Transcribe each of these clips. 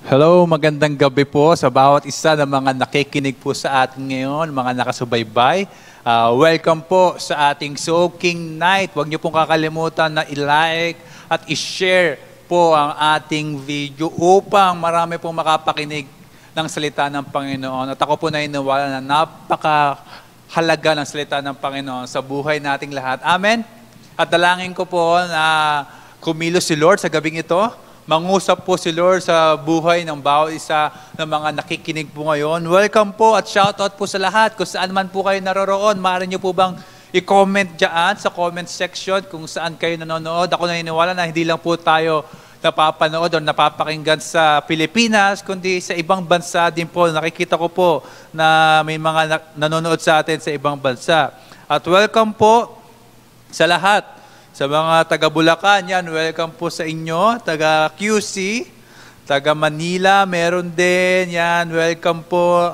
Hello, magandang gabi po sa bawat isa ng mga nakikinig po sa atin ngayon, mga nakasubaybay. Welcome po sa ating Soaking Night. Huwag niyo pong kakalimutan na i-like at i-share po ang ating video upang marami pong makapakinig ng salita ng Panginoon. At ako po naniniwala na napakahalaga ng salita ng Panginoon sa buhay nating lahat. Amen? At dalangin ko po na kumilos si Lord sa gabing ito. Mangusap po si Lord sa buhay ng bawat isa ng mga nakikinig po ngayon. Welcome po at shoutout po sa lahat. Kung saan man po kayo naroroon, maaari niyo po bang i-comment dyan sa comment section kung saan kayo nanonood. Ako naniniwala na hindi lang po tayo napapanood o napapakinggan sa Pilipinas, kundi sa ibang bansa din po. Nakikita ko po na may mga nanonood sa atin sa ibang bansa. At welcome po sa lahat. Sa mga taga Bulacan, yan, welcome po sa inyo. Taga QC, taga Manila, meron din, yan, welcome po.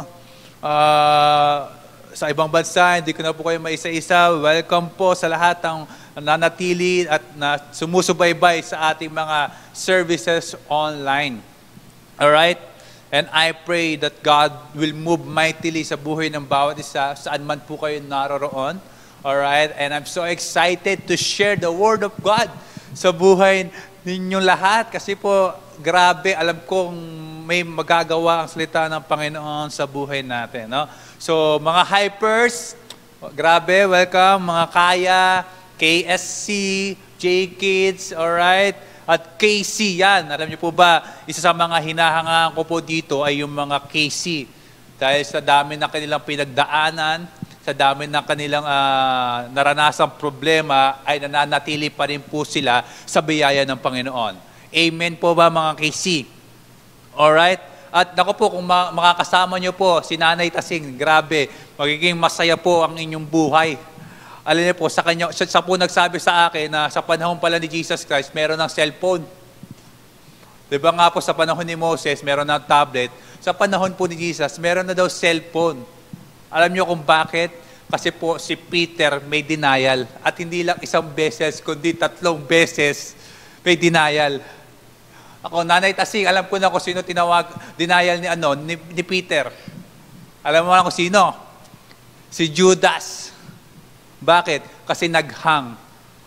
Sa ibang bansa, hindi ko na po kayo maisa-isa. Welcome po sa lahat ng nanatili at na sumusubaybay sa ating mga services online. Alright? And I pray that God will move mightily sa buhay ng bawat isa, saan man po kayo naroroon. Alright, and I'm so excited to share the Word of God sa buhay ninyong lahat kasi po, grabe, alam kong may magagawa ang salita ng Panginoon sa buhay natin. No? So, mga hypers, grabe, welcome. Mga Kaya, KSC, J-Kids, alright, at KC, yan. Alam niyo po ba, isa sa mga hinahangaan ko po dito ay yung mga KC. Dahil sa dami na kanilang pinagdaanan, sa dami ng kanilang naranasang problema, ay nananatili pa rin po sila sa biyaya ng Panginoon. Amen po ba mga KC? Alright? At naku po, kung makakasama nyo po si Nanay Tasing, grabe, magiging masaya po ang inyong buhay. Alam niyo po, siya po nagsabi sa akin na sa panahon pala ni Jesus Christ, meron ng cellphone. Diba nga po sa panahon ni Moses, meron ng tablet. Sa panahon po ni Jesus, meron na daw cellphone. Alam niyo kung bakit? Kasi po si Peter may denial. At hindi lang isang beses, kundi 3 beses may denial. Ako, Nanay Tasing, alam ko na kung sino denial ni Peter. Alam mo na kung sino? Si Judas. Bakit? Kasi naghang.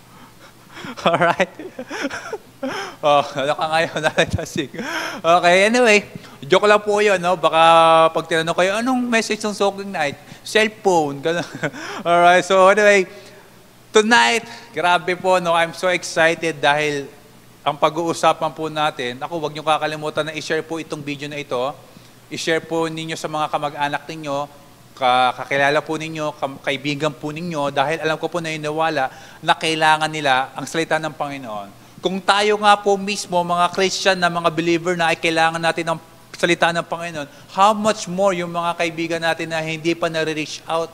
Alright? Ano ka ngayon, Nanay Tasing? Okay, anyway. Joke lang po yun, no? Baka pag tinanong kayo, anong message ng Soaking Night? Cellphone. Alright, so anyway, tonight, grabe po, no? I'm so excited dahil ang pag-uusapan po natin, ako, huwag niyo kakalimutan na i-share po itong video na ito. I-share po ninyo sa mga kamag-anak ninyo, kakilala po ninyo, kaibigan po ninyo, dahil alam ko po na inawala na kailangan nila ang salita ng Panginoon. Kung tayo nga po mismo, mga Christian na mga believer na ay kailangan natin ng salita ng Panginoon, how much more yung mga kaibigan natin na hindi pa nare-reach out.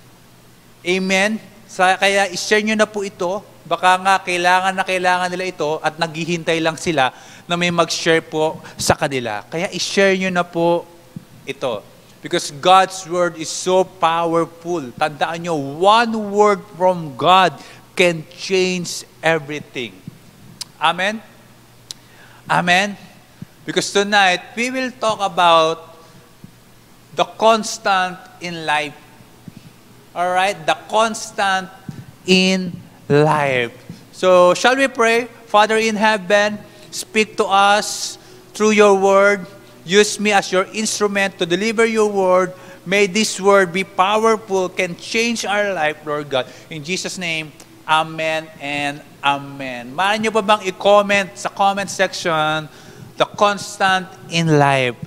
Amen? Kaya i-share nyo na po ito. Baka nga kailangan nila ito at naghihintay lang sila na may mag-share po sa kanila. Kaya i-share nyo na po ito. Because God's Word is so powerful. Tandaan nyo, one word from God can change everything. Amen? Amen? Because tonight, we will talk about the constant in life. Alright? The constant in life. So, shall we pray? Father in heaven, speak to us through your word. Use me as your instrument to deliver your word. May this word be powerful, can change our life, Lord God. In Jesus' name, amen and amen. Maaari niyo pa bang i-comment sa comment section, the constant in life.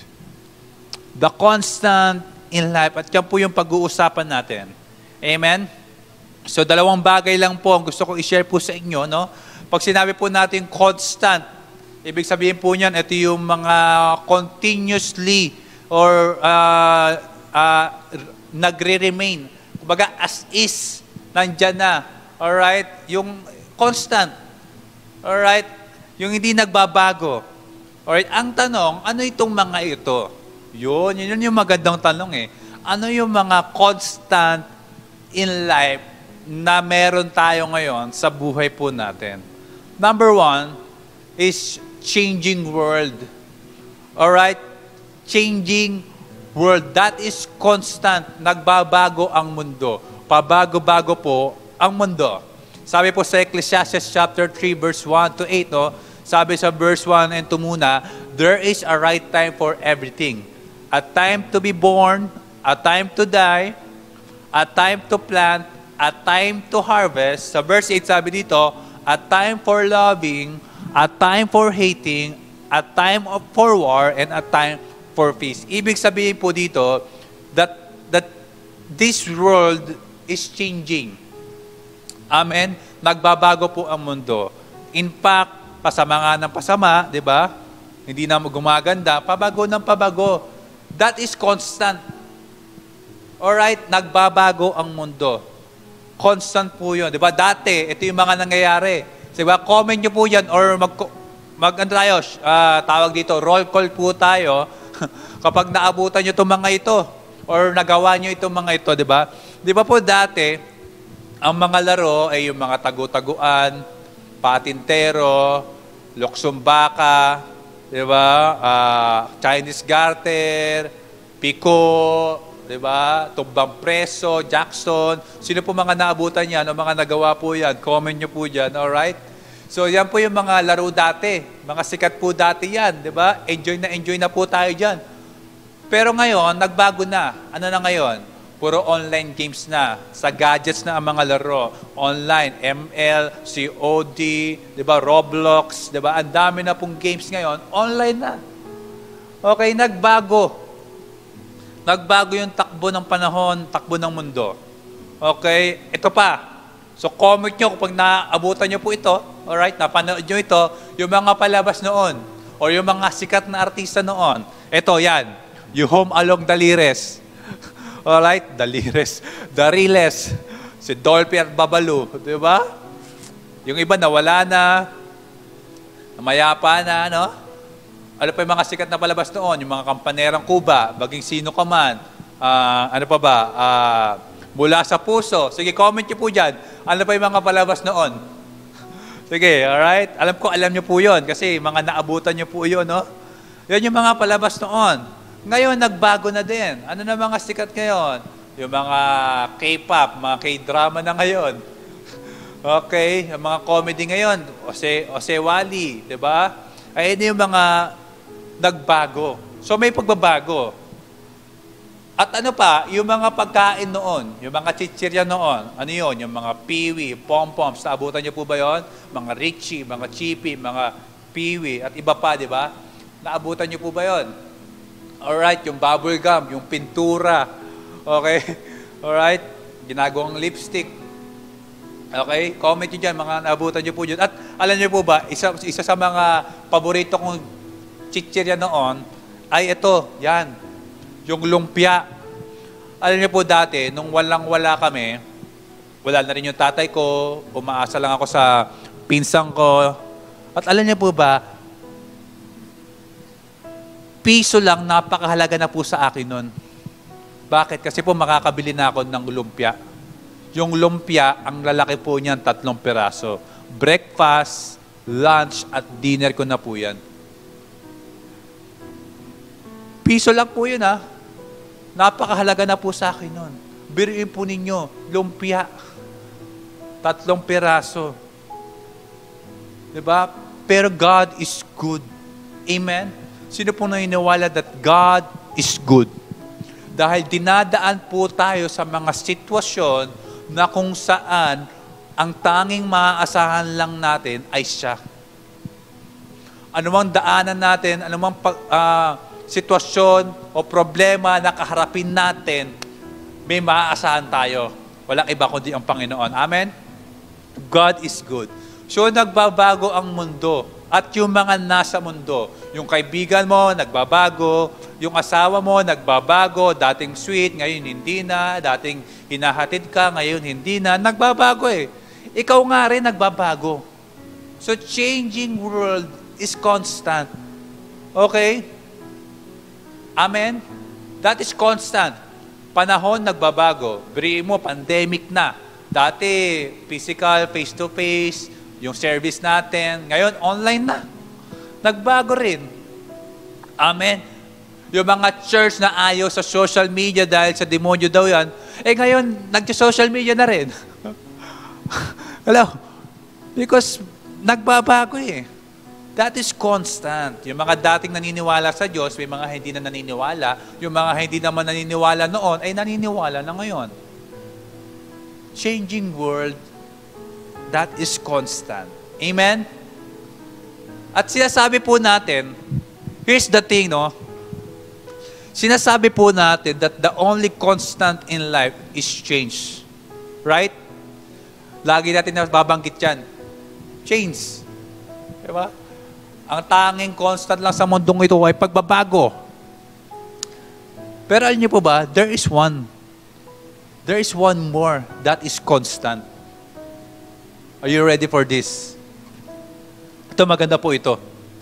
The constant in life. At yan po yung pag-uusapan natin. Amen? So, 2 bagay lang po ang gusto ko i-share po sa inyo. No? Pag sinabi po natin constant, ibig sabihin po niyan, ito yung mga continuously or nagre-remain. Kumbaga, as is, nandyan na. Alright? Yung constant. Alright? Yung hindi nagbabago. Alright? Ang tanong, ano itong mga ito? Yun yung magandang tanong eh. Ano yung mga constant in life na meron tayo ngayon sa buhay po natin? Number 1 is changing world. Alright? Changing world. That is constant. Nagbabago ang mundo. Pabago-bago po ang mundo. Sabi po sa Ecclesiastes chapter 3 verse 1 to 8, no? Sabi sa verse 1 and 2 muna, there is a right time for everything. A time to be born, a time to die, a time to plant, a time to harvest. Sa verse 8 sabi dito, a time for loving, a time for hating, a time for war, and a time for peace. Ibig sabihin po dito that this world is changing. Amen? Nagbabago po ang mundo. In fact, pasama nga ng pasama, di ba? Hindi na gumaganda, pabago ng pabago. That is constant. Alright? Nagbabago ang mundo. Constant po yun. Di ba? Dati, ito yung mga nangyayari. Di ba? Comment nyo po yan or tawag dito, roll call po tayo kapag naabutan nyo itong mga ito or nagawa nyo itong mga ito, di ba? Di ba po dati, ang mga laro ay yung mga tagu-taguan, patintero, luksong baka, di ba? Chinese garter, piko, di ba? Tumbang preso, Jackson. Sino po mga naabutan yan o mga nagawa po yan? Comment nyo po dyan, alright? So yan po yung mga laro dati. Mga sikat po dati yan, di ba? Enjoy na po tayo dyan. Pero ngayon, nagbago na. Ano na ngayon? Puro online games na. Sa gadgets na ang mga laro. Online, ML, COD, di ba? Roblox, di ba? Ang dami na pong games ngayon. Online na. Okay, nagbago. Nagbago yung takbo ng panahon, takbo ng mundo. Okay, ito pa. So comment nyo kapag naabutan nyo po ito, alright, napanood nyo ito, yung mga palabas noon, or yung mga sikat na artista noon. Ito, yan. You Home Along Dalires. Alright, Dalires. Dariles. Si Dolphy at Babalu. Di ba? Yung iba nawala na. Mayapa na, no? Ano pa yung mga sikat na palabas noon? Yung mga Kampanerang Kuba, Baging Sino Ka Man, ano pa ba? Mula sa Puso. Sige, comment nyo po dyan. Ano pa yung mga palabas noon? Sige, alright? Alam nyo po yun kasi mga naabutan nyo po yun, no? Yan yung mga palabas noon. Ngayon, nagbago na din. Ano na mga sikat ngayon? Yung mga K-pop, mga K-drama na ngayon. Okay, yung mga comedy ngayon, Osewali, di ba? Ayun yung mga nagbago. So may pagbabago. At ano pa, yung mga pagkain noon, yung mga chichirya noon, ano yun? Yung mga piwi, pom-poms, naabutan niyo po ba yun? Mga Richie, mga Chippy, mga piwi, at iba pa, di ba? Naabutan niyo po ba yun? Alright, yung bubble gum, yung pintura. Okay? Alright? Ginagawang lipstick. Okay? Comment nyo dyan, mga naabutan nyo po dyan. At alam nyo po ba, isa sa mga paborito kong chichirya noon, ay ito, yan. Yung lumpia. Alam nyo po dati, nung walang-wala kami, wala na rin yung tatay ko, umaasa lang ako sa pinsang ko. At alam nyo po ba, piso lang, napakahalaga na po sa akin nun. Bakit? Kasi po makakabili na ako ng lumpia. Yung lumpia, ang lalaki po niyan, 3 piraso. Breakfast, lunch, at dinner ko na po yan. Piso lang po yun, ha? Napakahalaga na po sa akin nun. Biruin po ninyo, lumpia. 3 piraso. Diba? Pero God is good. Amen? Sino po naniniwala that God is good? Dahil dinadaan po tayo sa mga sitwasyon na kung saan ang tanging maaasahan lang natin ay siya. Anumang daanan natin, anumang sitwasyon o problema na kaharapin natin, may maaasahan tayo. Walang iba kundi ang Panginoon. Amen? God is good. So nagbabago ang mundo. At yung mga nasa mundo, yung kaibigan mo, nagbabago, yung asawa mo, nagbabago, dating sweet, ngayon hindi na, dating hinahatid ka, ngayon hindi na, nagbabago eh. Ikaw nga rin nagbabago. So changing world is constant. Okay? Amen? That is constant. Panahon nagbabago. Biriin mo, pandemic na. Dati, physical, face-to-face, yung service natin. Ngayon, online na. Nagbago rin. Amen. Yung mga church na ayaw sa social media dahil sa demonyo daw yan, ngayon, nag-social media na rin. Hello? Because nagbabago eh. That is constant. Yung mga dating naniniwala sa Diyos, may mga hindi na naniniwala. Yung mga hindi naman naniniwala noon, ay naniniwala na ngayon. Changing world, that is constant. Amen? At sinasabi po natin, here's the thing, no? Sinasabi po natin that the only constant in life is change. Right? Lagi natin nababanggit yan. Change. Diba? Ang tanging constant lang sa mundong ito ay pagbabago. Pero alam niyo po ba, there is one. There is one more that is constant. Are you ready for this? Ito, maganda po ito.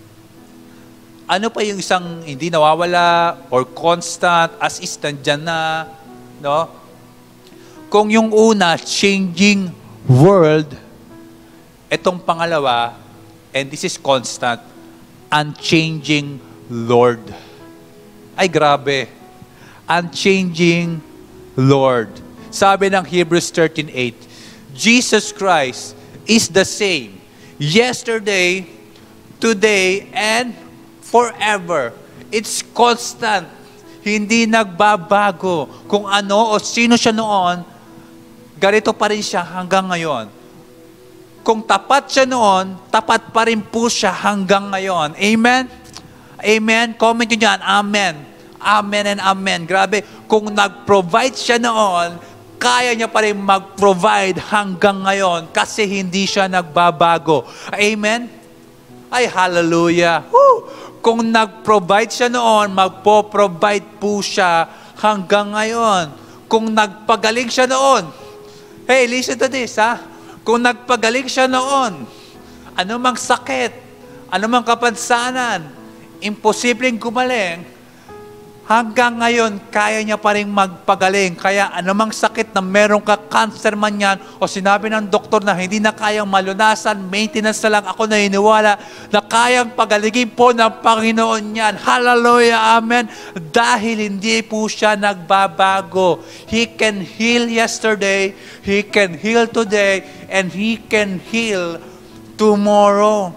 Ano pa yung isang hindi nawawala or constant, as is nandyan na, no? Kung yung una, changing world, itong pangalawa, and this is constant, unchanging Lord. Ay, grabe. Unchanging Lord. Sabi ng Hebrews 13:8, Jesus Christ is the same yesterday, today, and forever. It's constant. Hindi nagbabago. Kung ano o sino siya noon, ganito pa rin siya hanggang ngayon. Kung tapat siya noon, tapat pa rin po siya hanggang ngayon. Amen? Amen? Comment nyo dyan. Amen. Amen and amen. Grabe. Kung nag-provide siya noon, kaya niya pa rin mag-provide hanggang ngayon kasi hindi siya nagbabago. Amen? Ay, hallelujah. Woo! Kung nag-provide siya noon, magpo-provide po siya hanggang ngayon. Kung nagpagaling siya noon, hey, listen to this, ha? Kung nagpagaling siya noon, anumang sakit, anumang kapansanan, imposibleng gumaling, hanggang ngayon, kaya niya pa rin magpagaling. Kaya anumang sakit na meron ka, cancer man yan, o sinabi ng doktor na hindi na kayang malunasan, maintenance na lang, ako naniniwala na kayang pagalingin po ng Panginoon yan. Hallelujah, amen. Dahil hindi po siya nagbabago. He can heal yesterday, He can heal today, and He can heal tomorrow.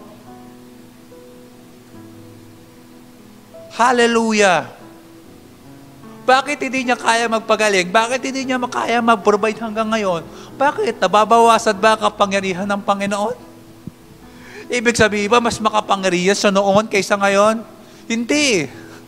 Hallelujah. Bakit hindi niya kaya magpagaling? Bakit hindi niya makaya mag-provide hanggang ngayon? Bakit? Nababawasan ba ang kapangyarihan ng Panginoon? Ibig sabihin ba, mas makapangyarihan siya noon kaysa ngayon? Hindi.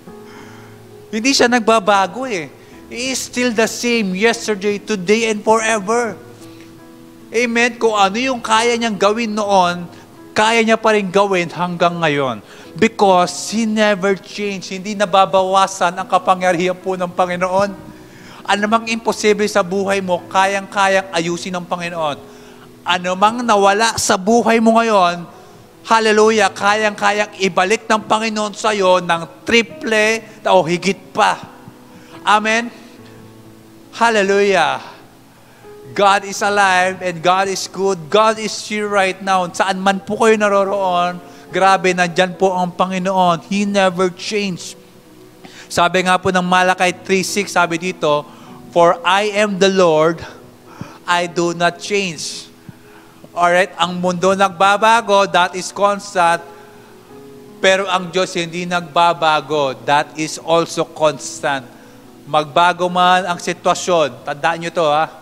Hindi siya nagbabago eh. He is still the same yesterday, today, and forever. Amen? Kung ano yung kaya niyang gawin noon, kaya niya pa rin gawin hanggang ngayon. Because He never changed. Hindi nababawasan ang kapangyarihan po ng Panginoon. Ano mang imposible sa buhay mo, kayang-kayang ayusin ng Panginoon. Ano mang nawala sa buhay mo ngayon, hallelujah, kayang-kayang ibalik ng Panginoon sa iyo ng triple o higit pa. Amen? Hallelujah. God is alive and God is good. God is here right now. Saan man po kayo naroroon, grabe, nandyan po ang Panginoon. He never changed. Sabi nga po ng Malakay 3:6, sabi dito, for I am the Lord, I do not change. Alright, ang mundo nagbabago, that is constant. Pero ang Diyos hindi nagbabago, that is also constant. Magbago man ang sitwasyon, tandaan nyo to ha,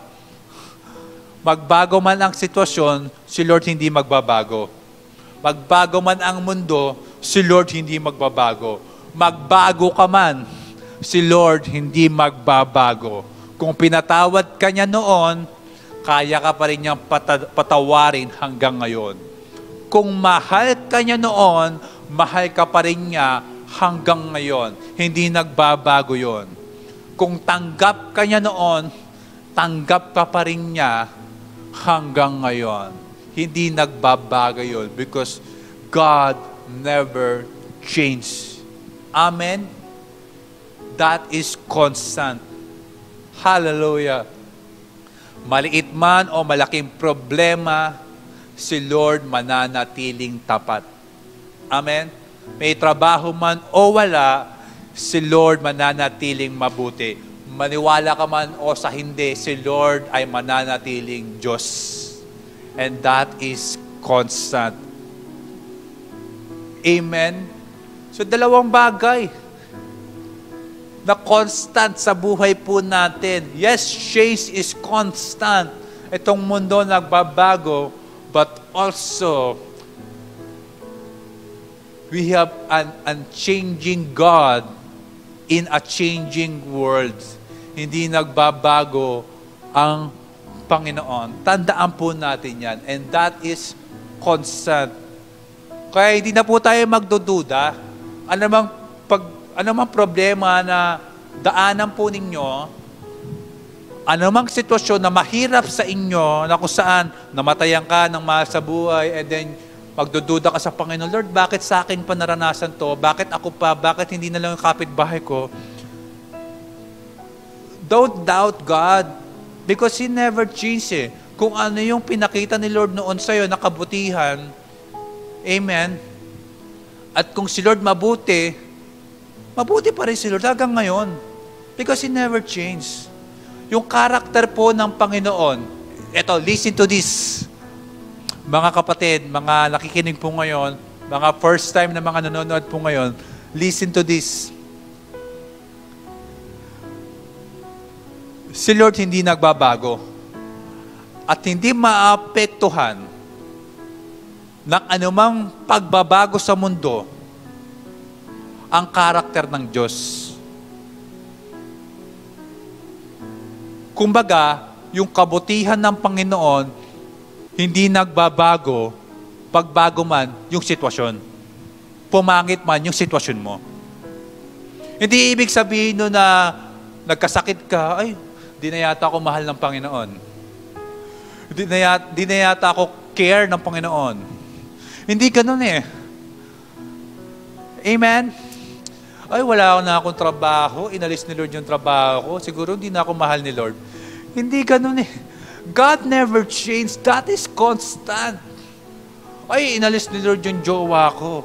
magbago man ang sitwasyon, si Lord hindi magbabago. Magbago man ang mundo, si Lord hindi magbabago. Magbago ka man, si Lord hindi magbabago. Kung pinatawad ka niya noon, kaya ka pa rin niyang patawarin hanggang ngayon. Kung mahal ka niya noon, mahal ka pa rin niya hanggang ngayon. Hindi nagbabago yon. Kung tanggap ka niya noon, tanggap ka pa rin niya hanggang ngayon. Hindi nagbabago yun because God never changed. Amen? That is constant. Hallelujah. Maliit man o malaking problema, si Lord mananatiling tapat. Amen? may trabaho man o wala, si Lord mananatiling mabuti. Maniwala ka man o sa hindi, si Lord ay mananatiling Diyos. And that is constant. Amen? So, dalawang bagay na constant sa buhay po natin. Yes, change is constant. Itong mundo nagbabago, but also, we have an unchanging God in a changing world. Hindi nagbabago ang Panginoon. Tandaan po natin yan. And that is constant. Kaya hindi na po tayo magdududa. Anumang problema na daanan po ninyo, anumang sitwasyon na mahirap sa inyo, na kung saan namatayan ka ng mahal sa buhay, and then magdududa ka sa Panginoon, Lord, bakit sa akin pa naranasan to? Bakit ako pa? Bakit hindi na lang yung kapitbahay ko? Don't doubt God because He never changes. Kung ano yung pinakita ni Lord noon sa'yo na kabutihan, amen, at kung si Lord mabuti pa rin si Lord hanggang ngayon because He never changes. Yung karakter po ng Panginoon, eto, listen to this. Mga kapatid, mga nakikinig po ngayon, mga first time na mga nanonood po ngayon, listen to this. Si Lord hindi nagbabago at hindi maapektuhan ng anumang pagbabago sa mundo ang karakter ng Diyos. Kumbaga, yung kabutihan ng Panginoon hindi nagbabago pagbago man yung sitwasyon. Pumangit man yung sitwasyon mo. Hindi ibig sabihin no na nagkasakit ka, ay, di na yata ako mahal ng Panginoon. Di na yata ako care ng Panginoon. Hindi ganun eh. Amen? Ay, wala na akong trabaho. Inalis ni Lord yung trabaho ko. Siguro hindi na ako mahal ni Lord. Hindi ganun eh. God never changed. That is constant. Ay, inalis ni Lord yung jowa ko.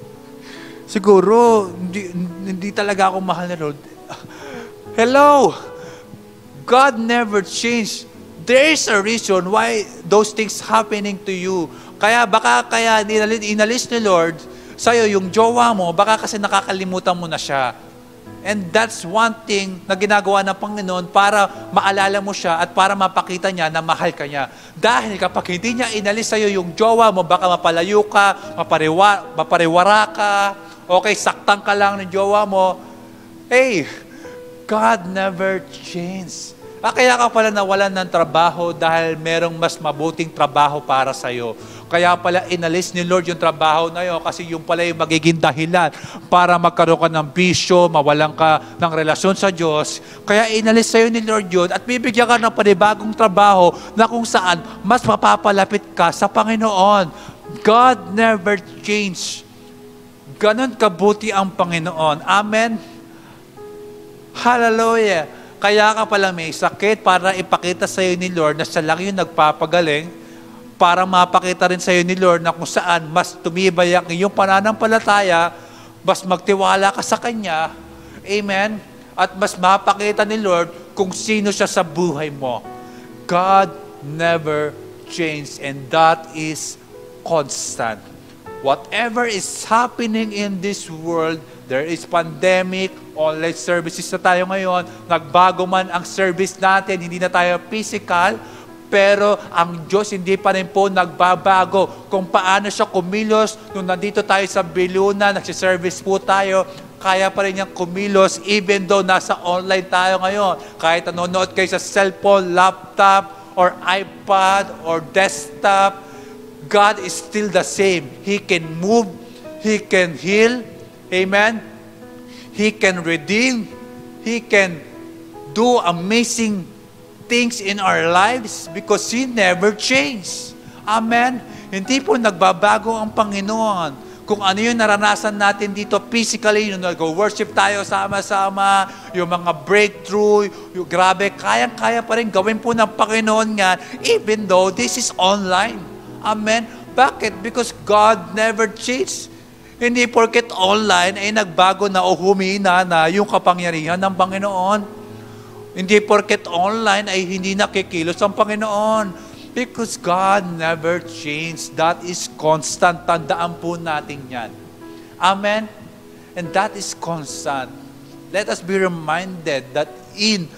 Siguro, hindi talaga ako mahal ni Lord. Hello! God never changed. There is a reason why those things happening to you. Kaya inalis ni Lord sa'yo yung jowa mo, baka kasi nakakalimutan mo na siya. And that's one thing na ginagawa ng Panginoon para maalala mo siya at para mapakita niya na mahal ka niya. Dahil kapag hindi niya inalis sa'yo yung jowa mo, baka mapalayo ka, mapariwara ka, okay, saktan ka lang ng jowa mo. Hey, God never changed. Kaya ka pala nawalan ng trabaho dahil merong mas mabuting trabaho para sa'yo. Kaya pala inalis ni Lord yung trabaho na yun kasi yung pala yung magiging dahilan para magkaroon ka ng bisyo, mawalan ka ng relasyon sa Diyos. Kaya inalis sa'yo ni Lord yun at bibigyan ka ng panibagong trabaho na kung saan mas mapapalapit ka sa Panginoon. God never changed. Ganon kabuti ang Panginoon. Amen? Hallelujah! Kaya ka pala may sakit para ipakita sa iyo ni Lord na siya lang yung nagpapagaling, para mapakita rin sa iyo ni Lord na kung saan mas tumibay ang iyong pananampalataya, mas magtiwala ka sa Kanya, amen, at mas mapakita ni Lord kung sino siya sa buhay mo. God never changed and that is constant. Whatever is happening in this world, there is pandemic, online services na tayo ngayon, nagbago man ang service natin, hindi na tayo physical, pero ang Diyos hindi pa rin po nagbabago. Kung paano siya kumilos, nung nandito tayo sa Biluna, nagsiservice po tayo, kaya pa rin niyang kumilos even though nasa online tayo ngayon. Kahit nanonood kayo sa cellphone, laptop, or iPad, or desktop, God is still the same. He can move, He can heal, amen? He can redeem. He can do amazing things in our lives because He never changed. Amen? Hindi po nagbabago ang Panginoon. Kung ano yung naranasan natin dito physically, yung nag-worship tayo sama-sama, yung mga breakthrough, yung grabe, kayang-kaya pa rin gawin po ng Panginoon nga, even though this is online. Amen? Bakit? Because God never changed. Hindi porket online ay nagbago na o humina na yung kapangyarihan ng Panginoon. Hindi porket online ay hindi nakikilos ang Panginoon. Because God never changed. That is constant. Tandaan po natin yan. Amen? And that is constant. Let us be reminded that in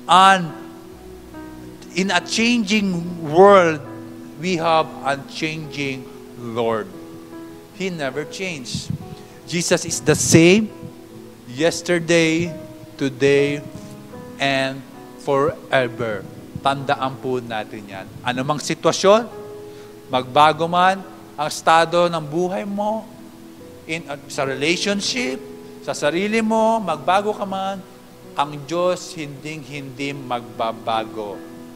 a changing world, we have unchanging Lord. He never changed. Jesus is the same yesterday, today, and forever. Tandaan po natin yan. Anumang sitwasyon, magbago man ang estado ng buhay mo, sa relationship, sa sarili mo, magbago ka man, ang Diyos hindi magbabago.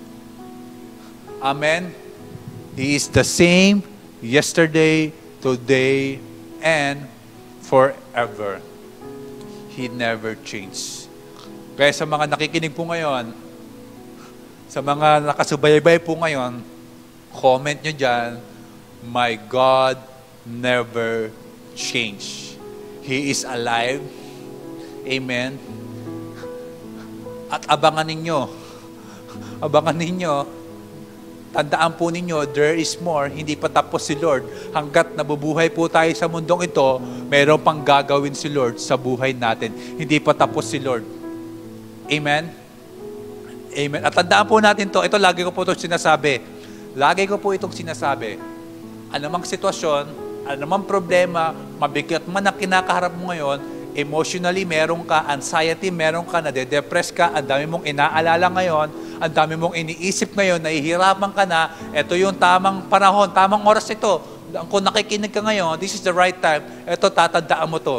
Amen? He is the same yesterday, today, and forever. He never changed. Kaya sa mga nakikinig po ngayon, sa mga nakasubaybay po ngayon, comment nyo dyan, my God never changed. He is alive. Amen. At abangan ninyo, tandaan po ninyo, there is more, hindi pa tapos si Lord. Hanggat nabubuhay po tayo sa mundong ito, mayroon pang gagawin si Lord sa buhay natin. Hindi pa tapos si Lord. Amen? Amen. At tandaan po natin to, ito lagi ko po itong sinasabi. Anumang sitwasyon, anumang problema, mabigat man ang kinakaharap mo ngayon, emotionally, meron ka, anxiety, meron ka, nade-depress ka, ang dami mong inaalala ngayon, ang dami mong iniisip ngayon, nahihirapan ka na, ito yung tamang panahon, tamang oras ito. Kung nakikinig ka ngayon, this is the right time, ito, tatandaan mo to.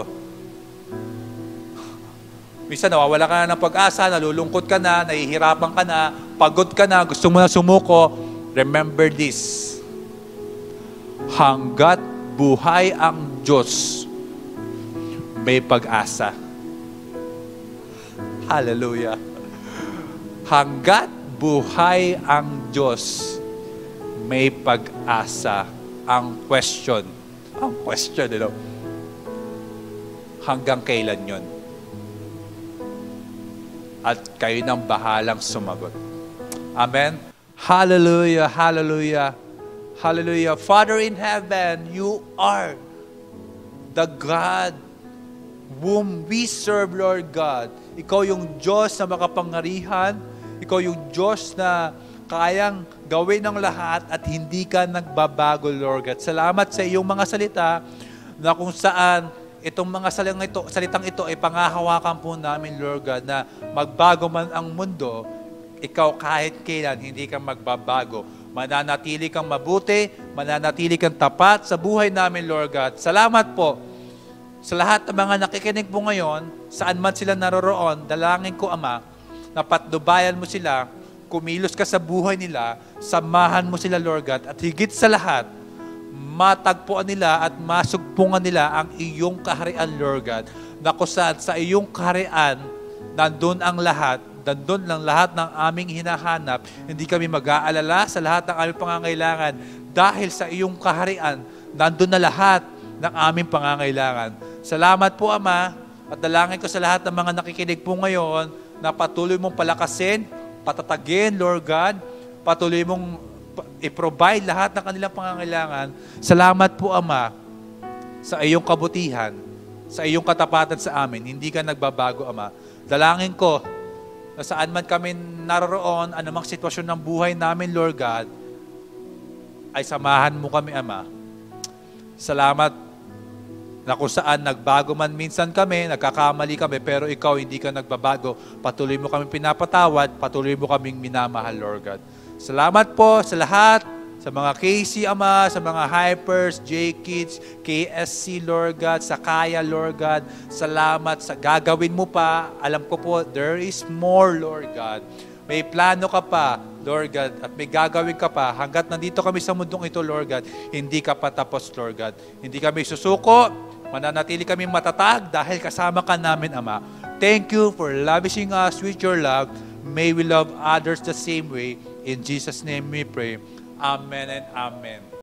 Minsan, nawawala ka na ng pag-asa, nalulungkot ka na, nahihirapan ka na, pagod ka na, gusto mo na sumuko, remember this. Hanggat buhay ang Diyos, may pag-asa. Hallelujah. Hanggat buhay ang Diyos, may pag-asa. Ang question, hanggang kailan yun? At kayo nang bahalang sumagot. Amen? Hallelujah, hallelujah, hallelujah. Father in heaven, you are the God whom we serve, Lord God. Ikaw yung Diyos na makapangyarihan. Ikaw yung Diyos na kayang gawin ng lahat at hindi ka nagbabago, Lord God. Salamat sa iyong mga salita na kung saan itong mga salitang ito ay pangahawakan po namin, Lord God, na magbago man ang mundo, ikaw kahit kailan hindi ka magbabago. Mananatili kang mabuti, mananatili kang tapat sa buhay namin, Lord God. Salamat po sa lahat ng mga nakikinig po ngayon, saan man sila naroroon, dalangin ko, Ama, na patnubayan mo sila, kumilos ka sa buhay nila, samahan mo sila, Lord God, at higit sa lahat, matagpuan nila at masugpungan nila ang iyong kaharian, Lord God, na kusad sa iyong kaharian, nandun ang lahat, nandun lang lahat ng aming hinahanap, hindi kami mag-aalala sa lahat ng aming pangangailangan, dahil sa iyong kaharian, nandun na lahat ng aming pangangailangan. Salamat po, Ama, at dalangin ko sa lahat ng mga nakikinig po ngayon na patuloy mong palakasin, patatagin, Lord God, patuloy mong i-provide lahat ng kanilang pangangailangan. Salamat po, Ama, sa iyong kabutihan, sa iyong katapatan sa amin. Hindi ka nagbabago, Ama. Dalangin ko na saan man kami naroroon, anumang sitwasyon ng buhay namin, Lord God, ay samahan mo kami, Ama. Salamat na kung saan nagbago man minsan kami, nagkakamali kami, pero ikaw hindi ka nagbabago. Patuloy mo kami pinapatawad, patuloy mo kaming minamahal, Lord God. Salamat po sa lahat, sa mga KC, Ama, sa mga Hypers, J-Kids, KSC, Lord God, sa Kaya, Lord God. Salamat sa gagawin mo pa. Alam ko po, there is more, Lord God. May plano ka pa, Lord God, at may gagawin ka pa. Hanggat nandito kami sa mundong ito, Lord God, hindi ka pa tapos, Lord God. Hindi kami susuko, mananatili kami matatag dahil kasama ka namin, Ama. Thank you for lavishing us with your love. May we love others the same way. In Jesus' name we pray. Amen and amen.